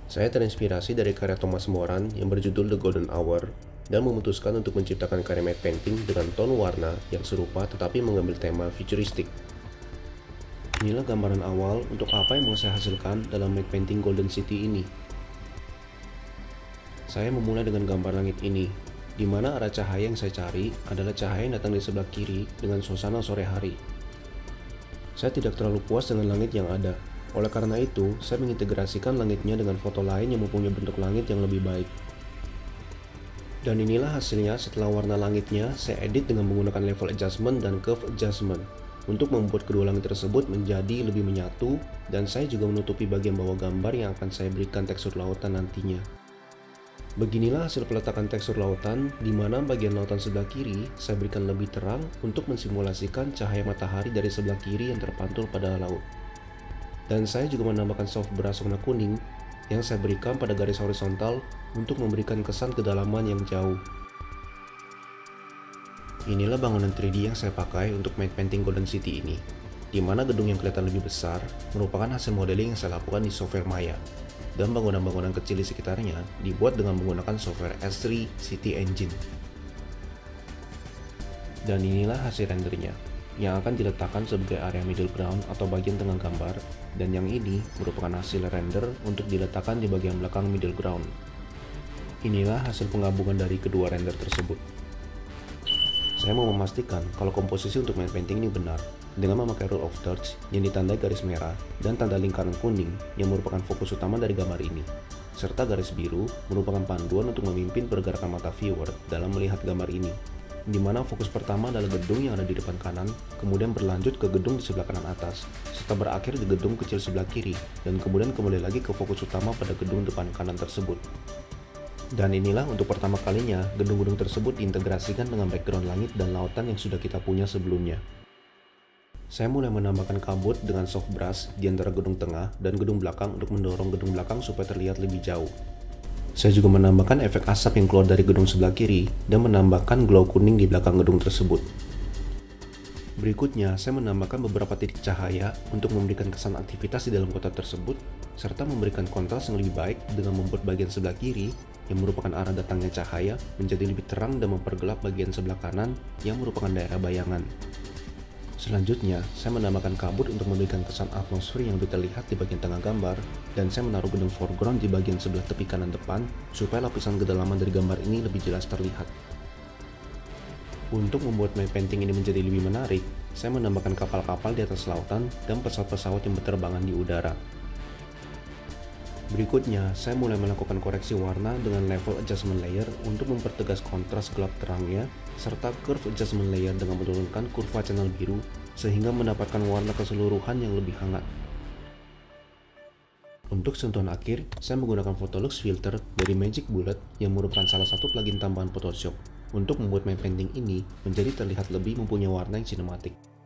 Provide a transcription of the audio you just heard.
Saya terinspirasi dari karya Thomas Moran yang berjudul The Golden Hour dan memutuskan untuk menciptakan karya matte painting dengan tone warna yang serupa tetapi mengambil tema futuristik. Inilah gambaran awal untuk apa yang mau saya hasilkan dalam matte painting Golden City ini. Saya memulai dengan gambar langit ini, di mana arah cahaya yang saya cari adalah cahaya yang datang dari sebelah kiri dengan suasana sore hari. Saya tidak terlalu puas dengan langit yang ada. Oleh karena itu, saya mengintegrasikan langitnya dengan foto lain yang mempunyai bentuk langit yang lebih baik. Dan inilah hasilnya setelah warna langitnya saya edit dengan menggunakan level adjustment dan curve adjustment untuk membuat kedua langit tersebut menjadi lebih menyatu, dan saya juga menutupi bagian bawah gambar yang akan saya berikan tekstur lautan nantinya. Beginilah hasil peletakan tekstur lautan, di mana bagian lautan sebelah kiri saya berikan lebih terang untuk mensimulasikan cahaya matahari dari sebelah kiri yang terpantul pada laut. Dan saya juga menambahkan soft brush warna kuning yang saya berikan pada garis horizontal untuk memberikan kesan kedalaman yang jauh. Inilah bangunan 3D yang saya pakai untuk matte painting Golden City ini, di mana gedung yang kelihatan lebih besar merupakan hasil modeling yang saya lakukan di software Maya, dan bangunan-bangunan kecil di sekitarnya dibuat dengan menggunakan software S3 City Engine. Dan inilah hasil rendernya, yang akan diletakkan sebagai area middle ground atau bagian tengah gambar, dan yang ini merupakan hasil render untuk diletakkan di bagian belakang middle ground. Inilah hasil penggabungan dari kedua render tersebut. Saya mau memastikan kalau komposisi untuk matte painting ini benar, dengan memakai rule of thirds yang ditandai garis merah dan tanda lingkaran kuning yang merupakan fokus utama dari gambar ini, serta garis biru merupakan panduan untuk memimpin pergerakan mata viewer dalam melihat gambar ini, di mana fokus pertama adalah gedung yang ada di depan kanan, kemudian berlanjut ke gedung di sebelah kanan atas, serta berakhir di gedung kecil sebelah kiri, dan kemudian kembali lagi ke fokus utama pada gedung depan kanan tersebut. Dan inilah untuk pertama kalinya gedung-gedung tersebut diintegrasikan dengan background langit dan lautan yang sudah kita punya sebelumnya. Saya mulai menambahkan kabut dengan soft brush di antara gedung tengah dan gedung belakang untuk mendorong gedung belakang supaya terlihat lebih jauh. Saya juga menambahkan efek asap yang keluar dari gedung sebelah kiri dan menambahkan glow kuning di belakang gedung tersebut. Berikutnya, saya menambahkan beberapa titik cahaya untuk memberikan kesan aktivitas di dalam kota tersebut, serta memberikan kontras yang lebih baik dengan membuat bagian sebelah kiri, yang merupakan arah datangnya cahaya, menjadi lebih terang dan mempergelap bagian sebelah kanan, yang merupakan daerah bayangan. Selanjutnya, saya menambahkan kabut untuk memberikan kesan atmosfer yang lebih terlihat di bagian tengah gambar, dan saya menaruh gedung foreground di bagian sebelah tepi kanan depan, supaya lapisan kedalaman dari gambar ini lebih jelas terlihat. Untuk membuat matte painting ini menjadi lebih menarik, saya menambahkan kapal-kapal di atas lautan dan pesawat-pesawat yang berterbangan di udara. Berikutnya, saya mulai melakukan koreksi warna dengan level adjustment layer untuk mempertegas kontras gelap terangnya, serta curve adjustment layer dengan menurunkan kurva channel biru sehingga mendapatkan warna keseluruhan yang lebih hangat. Untuk sentuhan akhir, saya menggunakan Photolux filter dari Magic Bullet yang merupakan salah satu plugin tambahan Photoshop untuk membuat matte painting ini menjadi terlihat lebih mempunyai warna yang sinematik.